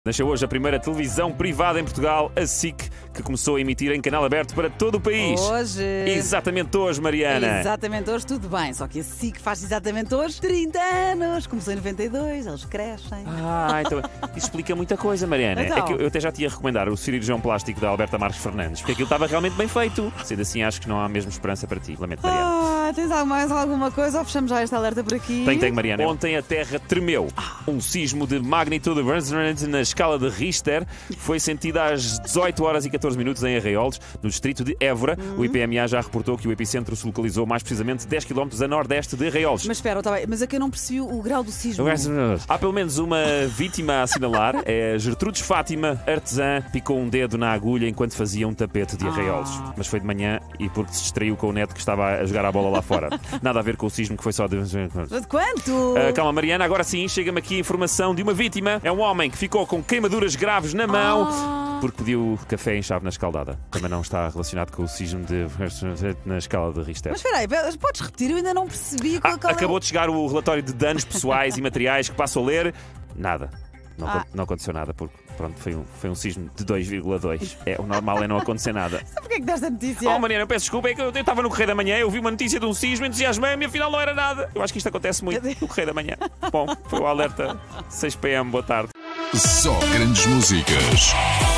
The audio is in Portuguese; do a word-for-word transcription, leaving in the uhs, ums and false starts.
Nasceu hoje a primeira televisão privada em Portugal, a S I C, que começou a emitir em canal aberto para todo o país. Hoje. Exatamente hoje, Mariana. Exatamente hoje, tudo bem. Só que a S I C faz exatamente hoje trinta anos. Começou em noventa e dois, eles crescem. Ah, então isso explica muita coisa, Mariana. Então. É que eu até já te ia recomendar o cirurgião plástico da Alberta Marques Fernandes, porque aquilo estava realmente bem feito. Sendo assim, acho que não há mesmo esperança para ti. Lamento, Mariana. Ah, tens mais alguma coisa ou fechamos já esta alerta por aqui? Tem, tem, Mariana. Ontem a Terra tremeu. Um sismo de magnitude na escala de Richter foi sentido às dezoito horas e catorze minutos em Arraiolos, no distrito de Évora. Uhum. O I P M A já reportou que o epicentro se localizou mais precisamente dez quilómetros a nordeste de Arraiolos. Mas espera, tá bem, mas é que eu não percebi o grau do sismo. Há pelo menos uma vítima a assinalar. É Gertrudes Fátima, artesã, picou um dedo na agulha enquanto fazia um tapete de Arraiolos. Ah. Mas foi de manhã e porque se distraiu com o neto que estava a jogar a bola lá fora. Nada a ver com o sismo que foi só de... De quanto? Uh, calma, Mariana, agora sim, chega-me aqui a informação de uma vítima. É um homem que ficou com queimaduras graves na mão ah. porque pediu café em chávena escaldada. Também não está relacionado com o sismo de... na escala de Richter. Mas espera aí, podes repetir? Eu ainda não percebi qual, ah, qual Acabou é... de chegar o relatório de danos pessoais e materiais que passo a ler. Nada. Não, ah. não aconteceu nada, porque pronto, foi um, foi um sismo de dois vírgula dois. É, o normal é não acontecer nada. Sabe porquê que deste a notícia? Oh, Mariana, eu peço desculpa, é que eu estava no Correio da Manhã, eu vi uma notícia de um sismo, entusiasmei-me e afinal não era nada. Eu acho que isto acontece muito no Correio da Manhã. Bom, foi o alerta seis p m, boa tarde. Só grandes músicas.